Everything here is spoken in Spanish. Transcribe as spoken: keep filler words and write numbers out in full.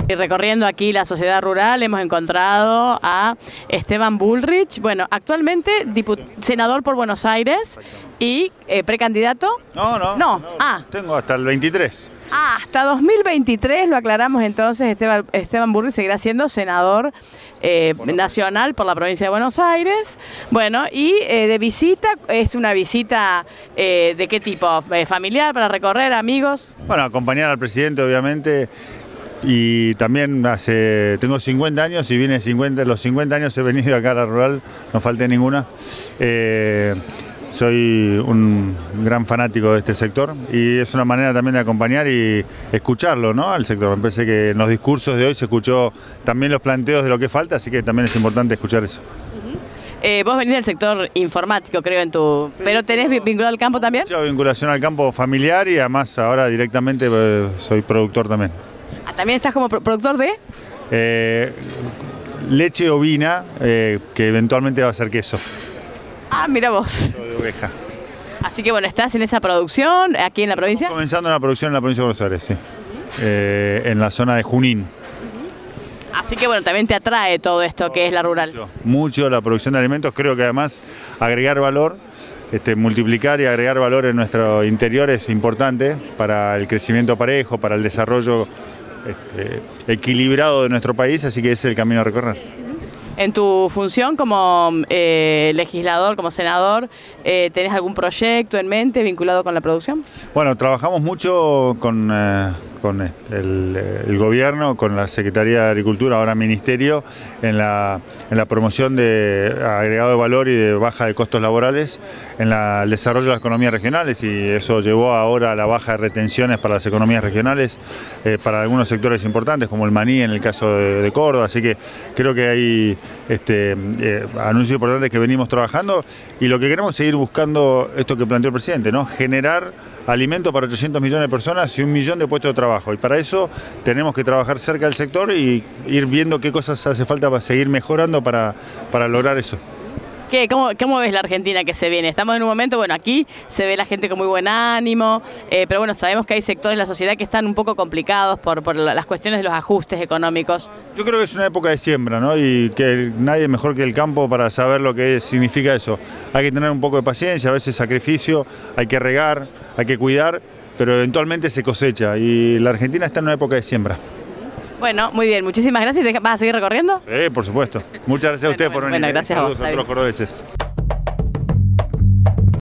Y recorriendo aquí la sociedad rural hemos encontrado a Esteban Bullrich, bueno, actualmente senador por Buenos Aires y eh, precandidato. No, no, no. no, Ah. Tengo hasta el veintitrés. Ah, hasta dos mil veintitrés, lo aclaramos entonces, Esteban, Esteban Bullrich seguirá siendo senador eh, nacional por la provincia de Buenos Aires. Bueno, y eh, de visita, ¿es una visita eh, de qué tipo? Eh, ¿Familiar, para recorrer, amigos? Bueno, acompañar al presidente, obviamente. Y también hace, tengo cincuenta años y vine cincuenta, los cincuenta años he venido acá a la rural, no falté ninguna. Eh, soy un gran fanático de este sector y es una manera también de acompañar y escucharlo, ¿no?, al sector. Me parece que en los discursos de hoy se escuchó también los planteos de lo que falta, así que también es importante escuchar eso. Eh, vos venís del sector informático, creo, en tu... Sí, ¿pero tenés vinculado al campo también? Mucha vinculación al campo familiar y además ahora directamente eh, soy productor también. ¿También estás como productor de? Eh, leche ovina, eh, que eventualmente va a ser queso. Ah, mira vos. De oveja. Así que bueno, ¿estás en esa producción aquí en la provincia? Estamos comenzando la producción en la provincia de Buenos Aires, sí. Eh, en la zona de Junín. Así que bueno, también te atrae todo esto que es la rural. Mucho, mucho la producción de alimentos. Creo que además agregar valor, este, multiplicar y agregar valor en nuestro interior es importante para el crecimiento parejo, para el desarrollo Este, equilibrado de nuestro país, así que ese es el camino a recorrer. En tu función como eh, legislador, como senador, eh, ¿tenés algún proyecto en mente vinculado con la producción? Bueno, trabajamos mucho con, eh, con el, el gobierno, con la Secretaría de Agricultura, ahora Ministerio, en la, en la promoción de agregado de valor y de baja de costos laborales, en la, el desarrollo de las economías regionales, y eso llevó ahora a la baja de retenciones para las economías regionales, eh, para algunos sectores importantes, como el maní en el caso de, de Córdoba, así que creo que hay este, eh, anuncios importantes que venimos trabajando, y lo que queremos es seguir buscando esto que planteó el presidente, ¿no?, generar alimento para ochocientos millones de personas y un millón de puestos de trabajo, y para eso tenemos que trabajar cerca del sector y ir viendo qué cosas hace falta para seguir mejorando para, para lograr eso. ¿Qué, cómo, ¿Cómo ves la Argentina que se viene? Estamos en un momento, bueno, aquí se ve la gente con muy buen ánimo, eh, pero bueno, sabemos que hay sectores de la sociedad que están un poco complicados por, por las cuestiones de los ajustes económicos. Yo creo que es una época de siembra, ¿no?, y que nadie mejor que el campo para saber lo que significa eso. Hay que tener un poco de paciencia, a veces sacrificio, hay que regar, hay que cuidar, pero eventualmente se cosecha, y la Argentina está en una época de siembra. Bueno, muy bien, muchísimas gracias. ¿Vas a seguir recorriendo? Sí, por supuesto. Muchas gracias a ustedes por venir. Bueno, gracias a vos. Saludos a todos los cordobeses.